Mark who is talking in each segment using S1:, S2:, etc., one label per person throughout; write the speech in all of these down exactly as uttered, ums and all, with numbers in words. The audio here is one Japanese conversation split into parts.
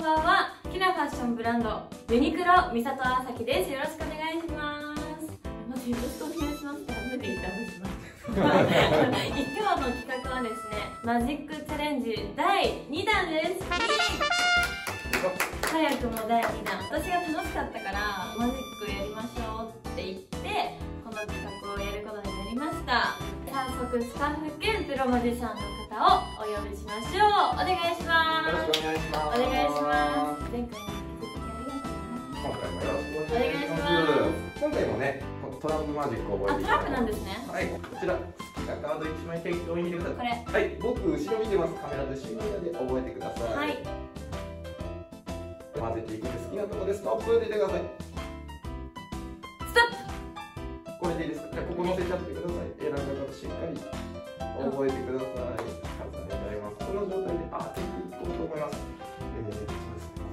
S1: ばんは。好きなファッションブランドユニクロ三里あさきです。よろしくお願いします。まずよろしくお願いしますって初めて言ったんです。今日の企画はですね、マジックチャレンジだいにだんです。早くもだいにだん。私が楽しかったからマジックやりましょうって言ってこの企画をやることになりました。早速スタッフ兼プロマジシャンの方をお呼びしましょう。お願いします。
S2: よろしくお願いします。
S1: お願いします。前回に引き続きありがとうございます。今回もよろしくお願いします。
S2: 今回もね、トランプマジックを覚えていただきます。
S1: あ、トランプなんですね。
S2: はい、こちら好きなカードいちまい適当に見てください。
S1: これ。
S2: はい、僕後ろ見てます。カメラと後ろで覚えてください。
S1: はい。
S2: 混ぜていくんで好きなところでストップって言ってください。
S1: ストップ。
S2: これでいいですか。じゃあここ乗せちゃってください。選んだ方しっかり覚えてください。重ねてあります。この状態で当てていこうと思います。えー、そうですね。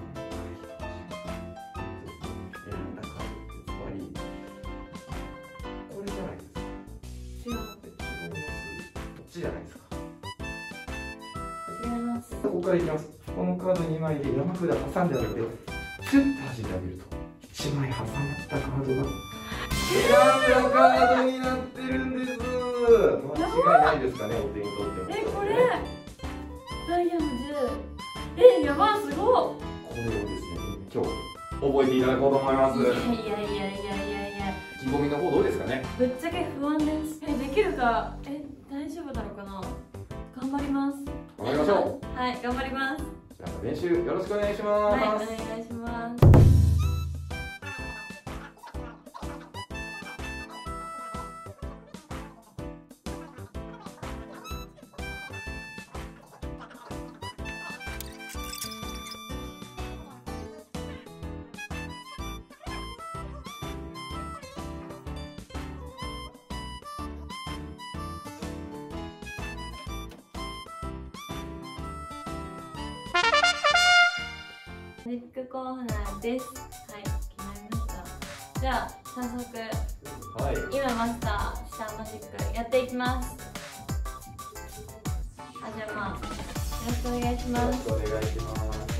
S2: 選んだカードってつまりこれじゃないですか。
S1: 違う。
S2: 違います。こっちじゃないですか。
S1: 違います。
S2: ここからいきます。このカードにまいで山札挟んであげて、シュッと弾いてあげるといちまい挟まったカードが選んだカードになってるんです。間違いないですかね、お手に取っても。
S1: え、これダイヤのじゅう。え、やば、すごい。
S2: これをですね、今日覚えていただこうと思います。
S1: いやいやいやいやいやいや。
S2: 意気込みの方どうですかね。
S1: ぶっちゃけ不安です。え、できるか。え、大丈夫だろうかな。頑張ります。
S2: 頑張りましょ
S1: う。はい、頑張ります。
S2: じゃあ練習よろしくお願いします。
S1: はい、お願いします。マジックコーナーです。はい、決まりました。じゃあ早速、
S2: はい、
S1: 今マスターしたマジックやっていきます。あ、じゃあまあよろしくお願いします。
S2: よろしくお願いします。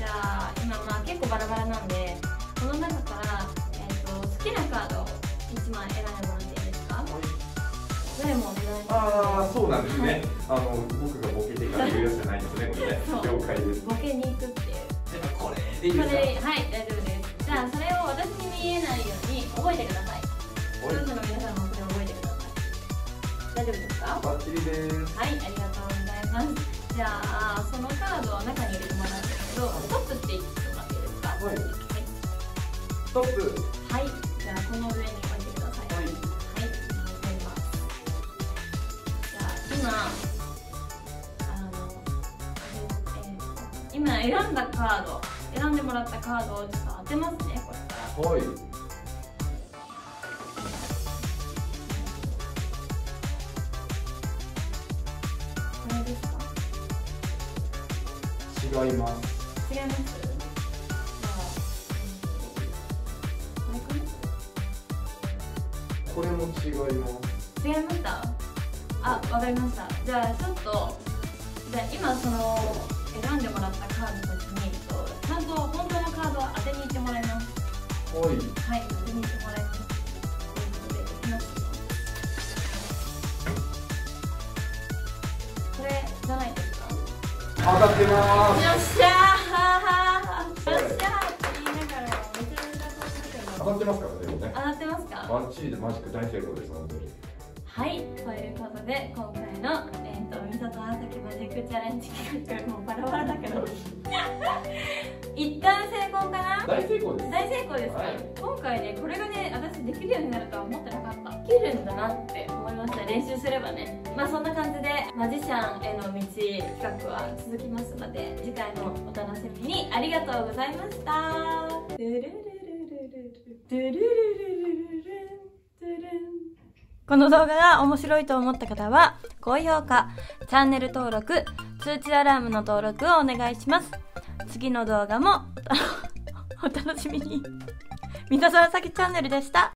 S1: じゃあ今まあ結構バラバラなんで、この中から、えー、と好きなカードをいちまい選んでもらっていいですか。どれもお願いします。
S2: ああ、そうなんですね。はい、あの僕がボケてから言うやつじゃないんですね。これね。了解です。
S1: ボケに行くっていう。
S2: これでいいですか。
S1: はい、大丈夫です。じゃあそれを私に見えないように覚えてください。視聴者の皆さんもそれを覚えてください。大丈夫ですか。
S2: バッチリです。
S1: はい、ありがとうございます。じゃあそのカードを中に入れてもらうんですけど、ストップって言ってもらっていいですか。はい、はい、
S2: ストップ。
S1: はい、じゃあこの上に置いてください。はい、はい、わかります。じゃあ今あの、えー、今選んだカード、選んでもらったカードをちょっと当てますね、これから。
S2: はい。
S1: これですか。
S2: 違います。
S1: 違います。じゃあ、これかな。
S2: これも違います。
S1: 違いました。あ、わかりました。じゃあちょっと、じゃあ今その選んでもらったカードたちにちゃんと本当のカードを当てに行ってもらいます。
S2: はい。
S1: はい、当てに行ってもらいます。ということで、いきますよ。これじゃないですか。
S2: 当たってます。
S1: よっしゃー。よっしゃーって言いながらめちゃめちゃ
S2: 当たってますからね、でもね。
S1: 当たってますか。
S2: バッチリでマジック大成功です、本当に。
S1: はい、ということで今回の、えー、と三里あさきマジックチャレンジ企画、もうバラバラだけど一旦成功かな。
S2: 大成功です。
S1: 大成功ですか、
S2: はい、
S1: 今回ね、これがね、私できるようになるとは思ってなかった。できるんだなって思いました。練習すればね。まあそんな感じでマジシャンへの道企画は続きますので、次回のお楽しみに。ありがとうございました。ドゥルルルルルルドゥルルルルルルドゥルン。この動画が面白いと思った方は高評価、チャンネル登録、通知アラームの登録をお願いします。次の動画もお楽しみに。三田沢咲チャンネルでした。